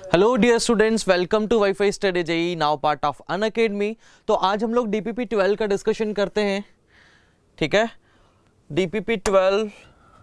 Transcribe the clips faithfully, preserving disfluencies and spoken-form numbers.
Hello dear students, welcome to WiFi study JEE, now part of Unacademy. तो आज हम लोग डीपीपी ट्वेल्व का डिस्कशन करते हैं। ठीक है, डीपीपी ट्वेल्व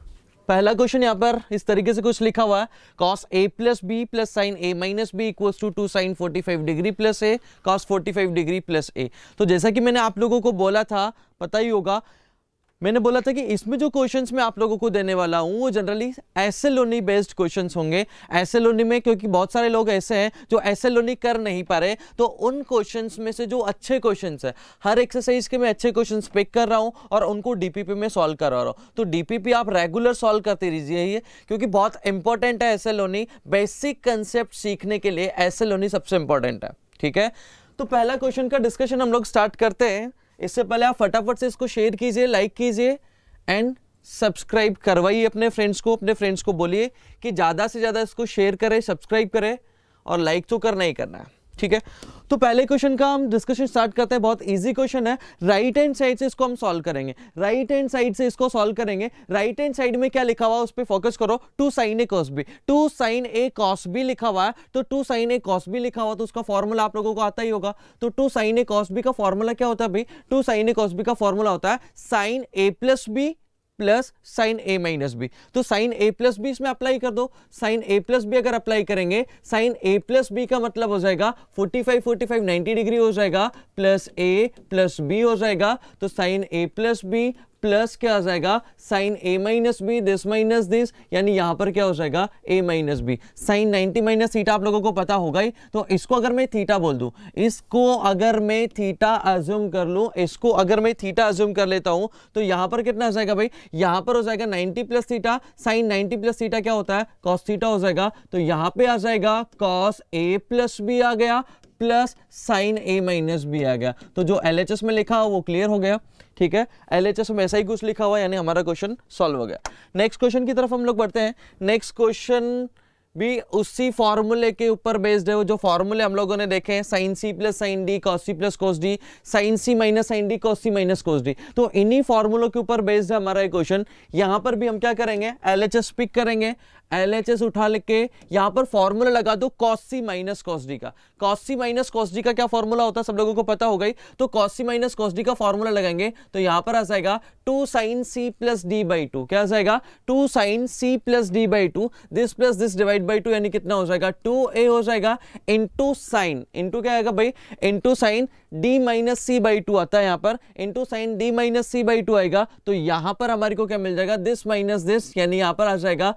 पहला क्वेश्चन यहाँ पर इस तरीके से कुछ लिखा हुआ है, cos a plus B plus sine a minus B equals to two sine forty five degree plus a cos forty five degree plus a। तो जैसा कि मैंने आप लोगों को बोला था, पता ही होगा, मैंने बोला था कि इसमें जो क्वेश्चंस मैं आप लोगों को देने वाला हूं वो जनरली एसएलओनी बेस्ड क्वेश्चंस होंगे। एसएलओनी में क्योंकि बहुत सारे लोग ऐसे हैं जो एसएलओनी कर नहीं पा रहे, तो उन क्वेश्चंस में से जो अच्छे क्वेश्चंस है, हर एक्सरसाइज के मैं अच्छे क्वेश्चंस पिक कर रहा हूं और उनको डीपीपी में सॉल्व करवा रहा हूं। तो डीपीपी आप रेगुलर सॉल्व करते रहिए ये, क्योंकि बहुत इंपॉर्टेंट है एसएलओनी। बेसिक कंसेप्ट सीखने के लिए एसएलओनी सबसे इंपॉर्टेंट है। ठीक है, तो पहला क्वेश्चन का डिस्कशन हम लोग स्टार्ट करते हैं। इससे पहले आप फटाफट से इसको शेयर कीजिए, लाइक कीजिए एंड सब्सक्राइब करवाइए अपने फ्रेंड्स को। अपने फ्रेंड्स को बोलिए कि ज़्यादा से ज़्यादा इसको शेयर करें, सब्सक्राइब करें और लाइक तो करना ही करना है। ठीक है, तो पहले क्वेश्चन का हम डिस्कशन स्टार्ट करते हैं। बहुत इजी क्वेश्चन है, राइट हैंड साइड से इसको हम सॉल्व करेंगे। राइट हैंड साइड से इसको सॉल्व करेंगे। राइट हैंड साइड में क्या लिखा हुआ है उस पर फोकस करो, two sine A cos B. Two sine A cos B लिखा हुआ है, तो two sine A cos B लिखा हुआ तो उसका फॉर्मूला आप लोगों को आता ही होगा। तो two sine A cos B का फॉर्मूला क्या होता है भाई? Two sine A cos B का फॉर्मूला होता है sine A plus B plus sine A minus B. तो साइन ए प्लस बी इसमें अप्लाई कर दो। साइन ए प्लस बी अगर अप्लाई करेंगे, साइन ए प्लस बी का मतलब हो जाएगा forty five forty five ninety degree हो जाएगा, प्लस ए प्लस बी हो जाएगा। तो sine A plus B plus क्या आ जाएगा, sine A minus B, this minus this, यानी यहां पर क्या हो जाएगा, A minus B. Sine ninety minus theta आप लोगों को पता होगा ही। तो इसको अगर मैं थीटा बोल दूं, इसको अगर मैं थीटा अज्यूम कर लूं, इसको अगर मैं थीटा अज्यूम कर लेता हूं, तो यहां पर कितना आ जाएगा भाई? यहां पर हो जाएगा ninety plus theta. Sine ninety plus theta क्या होता है? कॉस थीटा हो जाएगा। तो यहां पे आ जाएगा कॉस ए प्लस बी आ गया, plus sine A minus B आ गया। तो जो एलएचएस में लिखा वो क्लियर हो गया। ठीक है, एलएचएस में ऐसा ही कुछ लिखा हुआ, यानी हमारा क्वेश्चन सॉल्व हो गया। नेक्स्ट क्वेश्चन की तरफ हम लोग बढ़ते हैं। नेक्स्ट क्वेश्चन भी उसी फॉर्मूले के ऊपर बेस्ड है। वो जो फॉर्मूले हम लोगों ने देखे हैं, sine C plus sign D, cos C plus cos D, sine C minus sine D, cos C minus cos D. तो इन्हीं फॉर्मूलों के ऊपर बेस्ड है हमारा ये क्वेश्चन। यहां पर भी हम क्या करेंगे, एलएचएस पिक करेंगे। एलएचएस उठा लेके यहां पर फॉर्मूला लगा दो cos C minus cos D का। Cos C minus cos D का क्या फॉर्मूला होता है सब लोगों को पता होगा ही। तो cos C minus cos D का फॉर्मूला लगाएंगे तो यहां पर आ जाएगा two sine C plus D by two. क्या आ जाएगा? Two sine C plus D by two, this plus this divide by two, यानी कितना हो जाएगा? टू ए हो जाएगा इंटू साइन, इंटू क्या आएगा भाई? Into sine D minus C by two आता है यहाँ पर, into sine D minus C by two आएगा। तो यहां पर हमारे को क्या मिल जाएगा? दिस माइनस दिस, यानी यहां पर आ जाएगा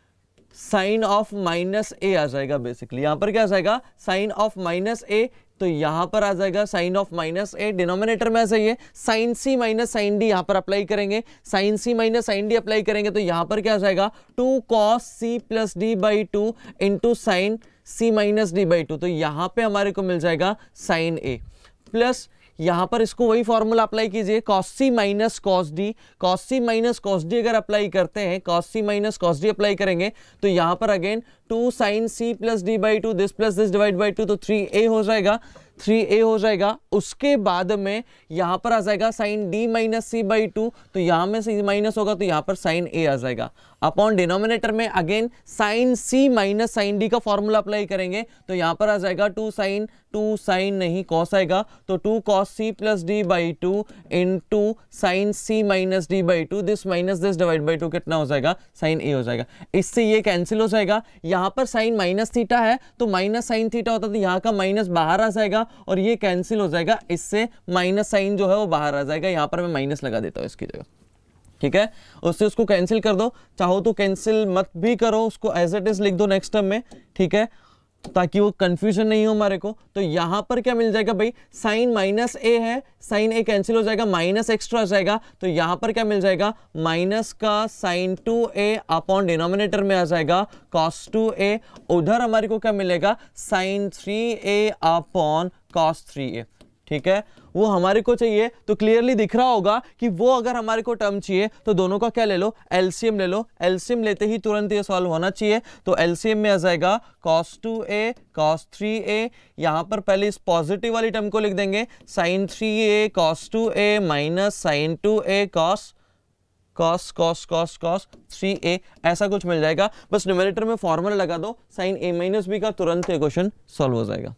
साइन ऑफ माइनस ए आ जाएगा। बेसिकली यहां पर क्या आ जाएगा? Sine of minus A. तो यहां पर आ जाएगा sine of minus A, denominator में आ जाइए। Sine C minus sine D यहां पर अप्लाई करेंगे। Sine C minus sine D apply करेंगे तो यहां पर क्या आ जाएगा? Two cos C plus D by two into sine C minus D by two. तो यहां पे हमारे को मिल जाएगा साइन ए, प्लस यहां पर इसको वही फॉर्मूला अप्लाई कीजिए, cos C minus cos D. Cos C minus cos D अगर अप्लाई करते हैं, cos C minus cos D apply करेंगे तो यहां पर again two sine C plus D by two, this plus this divide by two, तो three A हो जाएगा, थ्री ए हो जाएगा। उसके बाद में यहां पर आ जाएगा sine D minus C by two, तो यहां में सी माइनस होगा तो यहां पर साइन ए आ जाएगा। अपॉन डिनोमिनेटर में again sine C minus sine D का फॉर्मूला अप्लाई करेंगे तो यहां पर आ जाएगा टू साइन, टू साइन नहीं कॉस आएगा, तो two cos C plus D by two into sine C minus D by two, this minus this divide by two, कितना हो जाएगा? साइन ए हो जाएगा। इससे ये कैंसिल हो जाएगा। यहां पर साइन माइनस थीटा है तो माइनस साइन थीटा होता तो यहां का माइनस बाहर आ जाएगा और ये कैंसिल हो जाएगा। इससे माइनस साइन जो है वो बाहर आ जाएगा। यहां पर मैं माइनस लगा देता हूं इसकी जगह। ठीक है, उससे उसको कैंसिल कर दो, चाहो तो कैंसिल मत भी करो, उसको एज इट इज लिख दो नेक्स्ट टर्म में। ठीक है, ताकि वो कंफ्यूजन नहीं हो हमारे को। तो यहां पर क्या मिल जाएगा भाई? साइन माइनस ए है, साइन ए कैंसिल हो जाएगा, माइनस एक्स्ट्रा आ जाएगा। तो यहां पर क्या मिल जाएगा? माइनस का sine two A upon denominator में आ जाएगा कॉस टू ए। उधर हमारे को क्या मिलेगा? Sine three A upon cos three A. ठीक है, वो हमारे को चाहिए तो क्लियरली दिख रहा होगा कि वो अगर हमारे को टर्म चाहिए तो दोनों का क्या ले लो? एलसीएम ले लो। एलसीएम लेते ही तुरंत ये सॉल्व होना चाहिए। तो एलसीएम में आ जाएगा cos two A cos three A. यहां पर पहले इस पॉजिटिव वाली टर्म को लिख देंगे, sine three A cos two A minus sine two A cos cos cos cos cos three A, ऐसा कुछ मिल जाएगा। बस न्यूमरेटर में फॉर्मूला लगा दो साइन ए माइनस बी का, तुरंत ये क्वेश्चन सॉल्व हो जाएगा।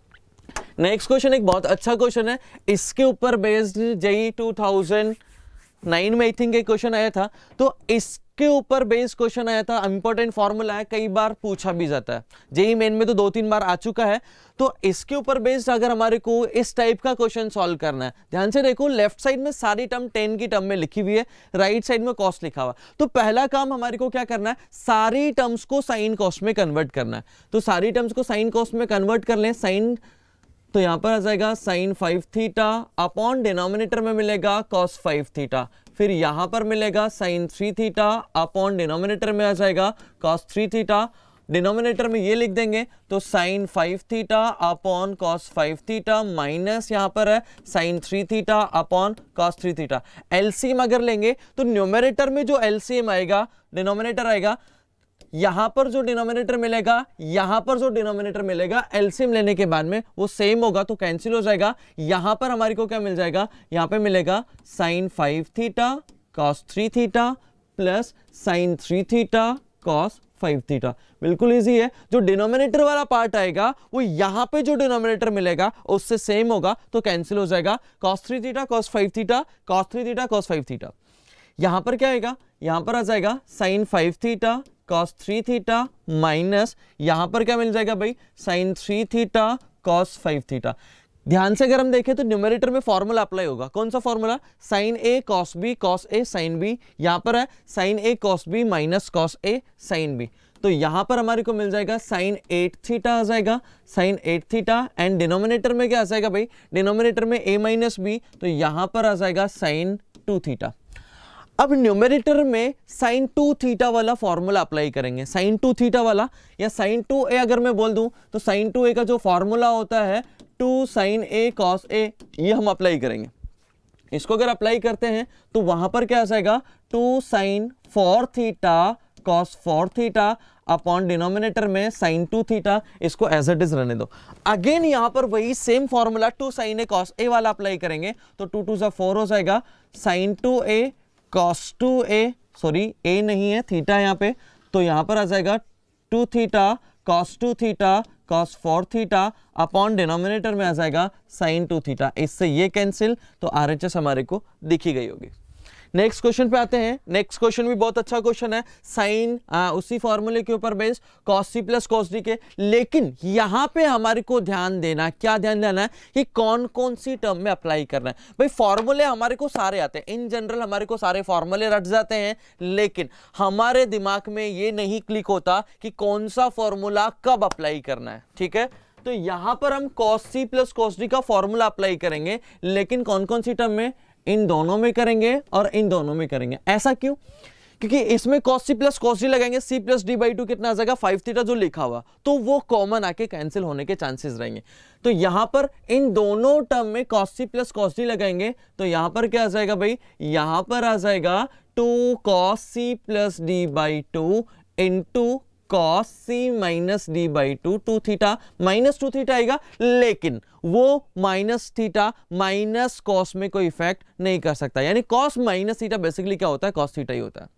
नेक्स्ट क्वेश्चन एक बहुत अच्छा क्वेश्चन है, इसके ऊपर based JEE two thousand nine में आई थिंक एक क्वेश्चन आया था, तो इसके ऊपर बेस्ड क्वेश्चन आया था, इंपॉर्टेंट फॉर्मूला है, कई बार पूछा भी जाता है, जेई मेन में तो दो तीन बार आ चुका है। तो इसके ऊपर बेस्ड अगर हमारे को इस टाइप का क्वेश्चन सॉल्व करना है, ध्यान से देखो, लेफ्ट साइड में सारी टर्म टेन की टर्म में लिखी हुई है, राइट साइड में कॉस लिखा हुआ। तो पहला काम हमारे को क्या करना है, सारी टर्म्स को साइन कॉस में कन्वर्ट करना है। तो सारी टर्म्स को साइन कॉस में कन्वर्ट कर लें, साइन, तो यहां पर आ जाएगा sine five theta upon denominator में मिलेगा कॉस फाइव थीटा, फिर यहां पर मिलेगा sine three theta upon denominator में आ जाएगा कॉस थ्री थीटा, डिनोमिनेटर में ये लिख देंगे तो sine five theta upon cos five theta minus यहां पर है sine three theta upon cos three theta. LCM अगर लेंगे तो न्यूमरेटर में जो एलसीएम आएगा, डिनोमिनेटर आएगा, यहां पर जो डिनोमिनेटर मिलेगा, यहां पर जो डिनोमिनेटर मिलेगा, एलसीएम लेने के बाद में वो सेम होगा तो कैंसिल हो जाएगा। यहां पर हमारे को क्या मिल जाएगा, यहां पे मिलेगा sine five theta cos three theta plus sine three theta cos five theta. बिल्कुल इजी है, जो डिनोमिनेटर वाला पार्ट आएगा वो यहां पे जो डिनोमिनेटर मिलेगा उससे सेम होगा तो कैंसिल हो जाएगा। Cos three theta cos five theta, cos three theta cos five theta. यहां पर क्या आएगा, यहां पर आ जाएगा sine five theta cos three theta minus यहां पर क्या मिल जाएगा भाई, sine three theta cos five theta. ध्यान से अगर हम देखें तो न्यूमरेटर में फॉर्मूला अप्लाई होगा, कौन सा formula, sine A cos B cos A sine B, यहां पर है sine A cos B minus cos A sine B. तो यहां पर हमारे को मिल जाएगा साइन एट थीटा आ जाएगा, sine eight theta, and denominator में क्या आ जाएगा भाई, डिनोमिनेटर में ए माइनस बी, तो यहां पर आ जाएगा साइन टू थीटा। अब न्यूमरेटर में साइन टू थीटा वाला फॉर्मूला अप्लाई करेंगे, साइन टू थीटा वाला, या साइन टू ए अगर मैं बोल दूं तो साइन टू ए का जो फॉर्मूला होता है two sine A cos A, ये हम अप्लाई करेंगे। इसको अगर अप्लाई करते हैं तो वहां पर क्या आ जाएगा, two sine four theta cos four theta upon denominator में साइन टू थीटा, इसको एज इट इज रहने दो। अगेन यहां पर वही same formula two sine A cos A वाला अप्लाई करेंगे तो टू टू सा फोर हो जाएगा, sine two A cos two A, sorry A नहीं है थीटा यहाँ पे, तो यहां पर आ जाएगा two theta cos two theta cos four theta upon denominator में आ जाएगा साइन टू थीटा। इससे ये कैंसिल, तो आरएचएस हमारे को दिखी गई होगी। नेक्स्ट क्वेश्चन पे आते हैं। नेक्स्ट क्वेश्चन भी बहुत अच्छा क्वेश्चन है, साइन उसी फॉर्मूले के ऊपर based cos C plus cos D के, लेकिन यहां पे हमारे को ध्यान देना, क्या ध्यान देना है कि कौन कौन सी टर्म में अप्लाई करना है। भाई फॉर्मूले हमारे को सारे आते हैं, इन जनरल हमारे को सारे फॉर्मूले रट जाते हैं, लेकिन हमारे दिमाग में ये नहीं क्लिक होता कि कौन सा फॉर्मूला कब अप्लाई करना है। ठीक है, तो यहां पर हम cos C plus cos D का फॉर्मूला अप्लाई करेंगे, लेकिन कौन कौन सी टर्म में, इन दोनों में करेंगे और इन दोनों में करेंगे। ऐसा क्यों, क्योंकि इसमें cos c plus cos d लगाएंगे, c plus D by two कितना आ जाएगा, फाइव थीटा जो लिखा हुआ, तो वो कॉमन आके कैंसिल होने के चांसेस रहेंगे। तो यहां पर इन दोनों टर्म में cos c plus cos d लगाएंगे तो यहां पर क्या आ जाएगा भाई, यहां पर आ जाएगा two cos c plus D by two into cos C minus D by two, two theta minus two theta आएगा, लेकिन वो माइनस थीटा माइनस कॉस में कोई इफेक्ट नहीं कर सकता, यानी कॉस माइनस थीटा बेसिकली क्या होता है, कॉस थीटा ही होता है।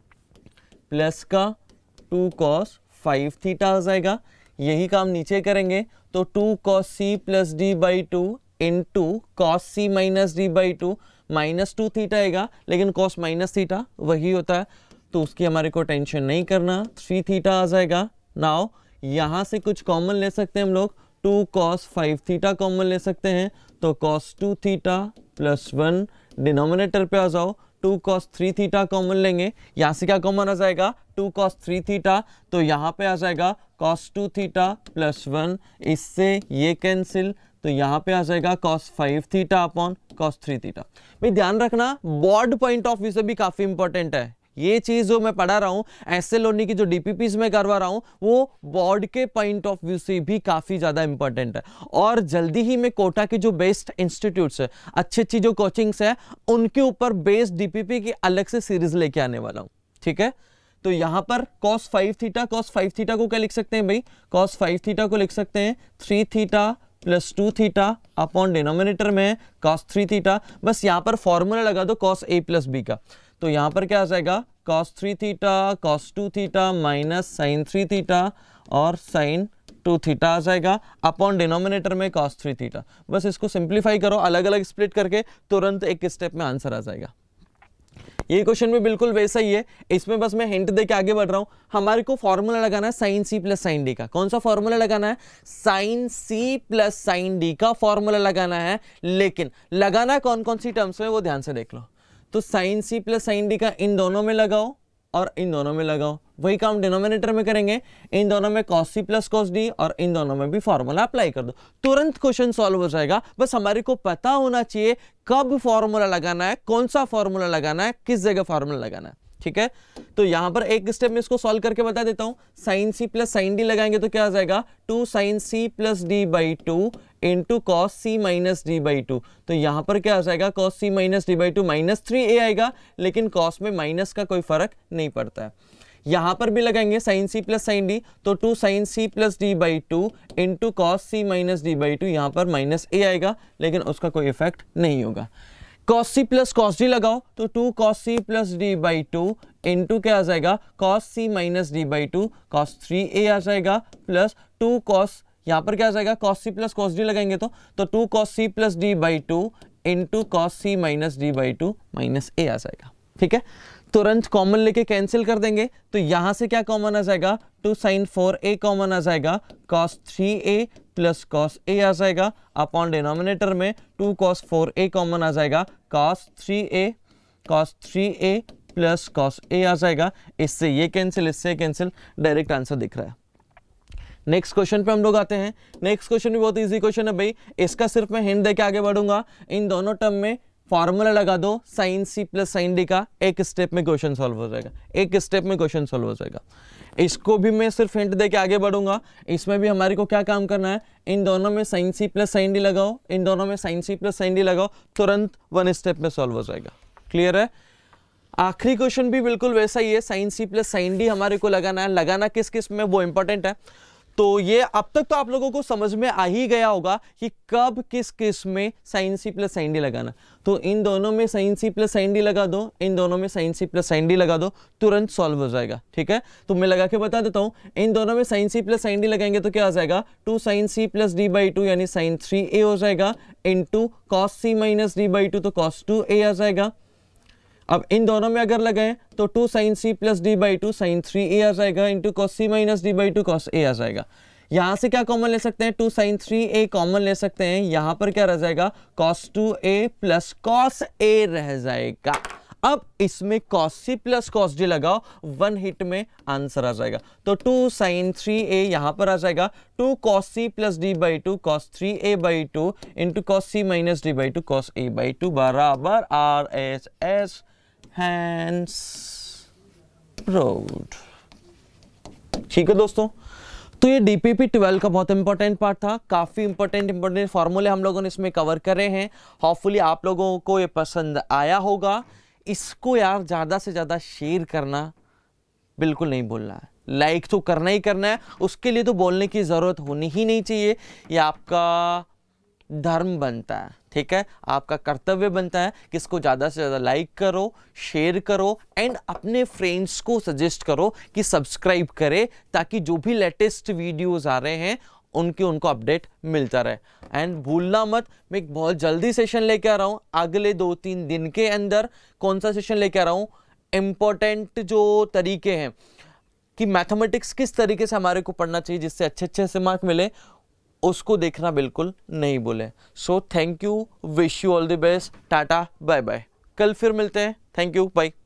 प्लस का टू कॉस फाइव थीटा आ जाएगा, यही काम नीचे करेंगे तो two cos C plus D by two into cos C minus D by two, minus two theta आएगा, लेकिन कॉस माइनस थीटा वही होता है, तो उसकी हमारे को टेंशन नहीं करना, थ्री थीटा आ जाएगा। नाउ यहां से कुछ कॉमन ले सकते हैं हम लोग, two cos five theta common ले सकते हैं, तो cos two theta plus one, denominator पे आ जाओ, two cos three theta common लेंगे, यहां से क्या कॉमन आ जाएगा, टू कॉस थ्री थीटा, तो यहां पे आ जाएगा cos two theta plus one, इससे ये कैंसिल, तो यहां पे आ जाएगा cos five theta upon cos three theta. भाई ध्यान रखना, बोर्ड पॉइंट ऑफ व्यू से भी काफी इंपॉर्टेंट है ये चीज जो मैं पढ़ा रहा हूं, एस एल ओनी की जो डीपीपीज में करवा रहा हूं, वो बोर्ड के पॉइंट ऑफ व्यू से भी काफी ज्यादा इंपॉर्टेंट है। और जल्दी ही मैं कोटा की जो बेस्ट इंस्टीट्यूट्स है, अच्छी अच्छी जो कोचिंग्स है, उनके ऊपर बेस्ड डीपीपी की अलग से सीरीज लेके आने वाला हूं। ठीक है, तो यहां पर cos five theta, cos five theta को क्या लिख सकते हैं भाई, cos फाइव थीटा को लिख सकते हैं three theta plus two theta upon denominator में cos थ्री थीटा, बस यहां पर फॉर्मूला लगा दो cos a प्लस बी का, तो यहाँ पर क्या आ जाएगा cos three theta cos two theta minus sine three theta और साइन टू थीटा आ जाएगा अपॉन डिनोमिनेटर में कॉस थ्री थीटा। बस इसको सिंप्लीफाई करो अलग अलग स्प्लिट करके, तुरंत एक स्टेप में आंसर आ जाएगा। ये क्वेश्चन भी बिल्कुल वैसा ही है, इसमें बस मैं हिंट दे के आगे बढ़ रहा हूं। हमारे को फॉर्मूला लगाना है sine C plus sign D का। कौन सा फॉर्मूला लगाना है? Sine C plus sign D का फॉर्मूला लगाना है, लेकिन लगाना कौन कौन सी टर्म्स में वो ध्यान से देख लो। तो sine C plus sign D का इन दोनों में लगाओ और इन दोनों में लगाओ, वही काम डिनोमिनेटर में करेंगे। इन दोनों में cos c plus cos d और इन दोनों में भी फॉर्मूला अप्लाई कर दो, तुरंत क्वेश्चन सॉल्व हो जाएगा। बस हमारे को पता होना चाहिए कब फॉर्मूला लगाना है, कौन सा फॉर्मूला लगाना है, किस जगह फॉर्मूला लगाना है। ठीक है, तो यहां पर एक स्टेप में इसको सॉल्व करके बता देता हूं। Sine C plus sign D लगाएंगे तो क्या आ जाएगा two sine C plus D by two into cos C minus D by two. तो यहां पर क्या आ जाएगा cos C minus D by two minus three A आएगा, लेकिन कॉस में माइनस का कोई फर्क नहीं पड़ता है। यहां पर भी लगाएंगे sine C plus sign D, तो two sine C plus D by two into cos C minus D by two, यहां पर माइनस ए आएगा, लेकिन उसका कोई इफेक्ट नहीं होगा। cos c plus cos d लगाओ तो two cos c plus d by two into क्या आ जाएगा cos c minus d by two, cos three A आ जाएगा प्लस टू cos, यहाँ पर क्या आ जाएगा cos c plus cos d लगाएंगे तो तो two cos c plus d by two into cos c minus d by two minus A आ जाएगा। ठीक है, तुरंत कॉमन लेके कैंसिल कर देंगे, तो यहां से क्या कॉमन आ जाएगा two sine four A common आ जाएगा, cos three A plus cos A आ जाएगा अपॉन डिनोमिनेटर में two cos four A common आ जाएगा, cos three A cos three A plus cos A आ जाएगा। इससे ये कैंसिल, इससे कैंसिल, डायरेक्ट आंसर दिख रहा है। नेक्स्ट क्वेश्चन पे हम लोग आते हैं। नेक्स्ट क्वेश्चन भी बहुत इजी क्वेश्चन है भाई, इसका सिर्फ मैं हिंट देके आगे बढ़ूंगा। इन दोनों टर्म में फॉर्मूला लगा दो sine C plus sign D का, एक स्टेप में क्वेश्चन सॉल्व हो जाएगा, एक स्टेप में क्वेश्चन सॉल्व हो जाएगा। इसको भी मैं सिर्फ हिंट देके आगे बढ़ूंगा। इसमें भी हमारे को क्या काम करना है, इन दोनों में sign C plus sign D लगाओ, इन दोनों में sign C plus sign D लगाओ, तुरंत वन स्टेप में सॉल्व हो जाएगा। क्लियर है? आखिरी क्वेश्चन भी बिल्कुल वैसा ही है, sine C plus sign D हमारे को लगाना है। लगाना किस किस में वो इंपॉर्टेंट है। तो ये अब तक तो आप लोगों को समझ में आ ही गया होगा कि कब किस किस में sign C plus sign D लगाना। तो इन दोनों में sign C plus sign D लगा दो, इन दोनों में sign C plus sign D लगा दो, तुरंत सॉल्व हो जाएगा। ठीक है, तो मैं लगा के बता देता हूं। इन दोनों में sign C plus sign D लगाएंगे तो क्या आ जाएगा two sine C plus D by two यानी साइन थ्री ए हो जाएगा, into cos C minus D by two तो कॉस टू ए आ जाएगा। अब इन दोनों में अगर लगाएं तो two sine C plus D by two sine three A आ जाएगा, into cos C minus D by two cos A आ जाएगा। यहां से क्या कॉमन ले सकते हैं, two sine three A common ले सकते हैं, यहां पर क्या रह जाएगा cos two A plus cos A रह जाएगा। अब इसमें cos c plus cos d लगाओ, वन हिट में आंसर आ जाएगा। तो टू साइन थ्री ए यहां पर आ जाएगा, two cos c plus d by two cos three A by two into cos c minus d by two cos a by two बराबर R H S hence proved. ठीक है दोस्तों, तो ये डीपीपी ट्वेल्व का बहुत इंपॉर्टेंट पार्ट था। काफी इंपॉर्टेंट इंपॉर्टेंट फॉर्मूले हम लोगों ने इसमें कवर करे हैं। होपफुली आप लोगों को ये पसंद आया होगा। इसको यार ज्यादा से ज्यादा शेयर करना बिल्कुल नहीं भूलना है, लाइक तो करना ही करना है, उसके लिए तो बोलने की जरूरत होनी ही नहीं चाहिए। ये आपका धर्म बनता है, ठीक है, आपका कर्तव्य बनता है कि इसको ज्यादा से ज्यादा लाइक करो, शेयर करो एंड अपने फ्रेंड्स को सजेस्ट करो कि सब्सक्राइब करे, ताकि जो भी लेटेस्ट वीडियोस आ रहे हैं उनकी उनको अपडेट मिलता रहे। एंड भूलना मत, मैं एक बहुत जल्दी सेशन लेके आ रहा हूं अगले दो तीन दिन के अंदर। कौन सा सेशन लेके आ रहा हूं, इंपॉर्टेंट जो तरीके हैं कि मैथमेटिक्स किस तरीके से हमारे को पढ़ना चाहिए जिससे अच्छे अच्छे से मार्क मिले, उसको देखना बिल्कुल नहीं भूलें। So thank you, wish you all the best, tata bye bye. कल फिर मिलते हैं, थैंक यू, बाय।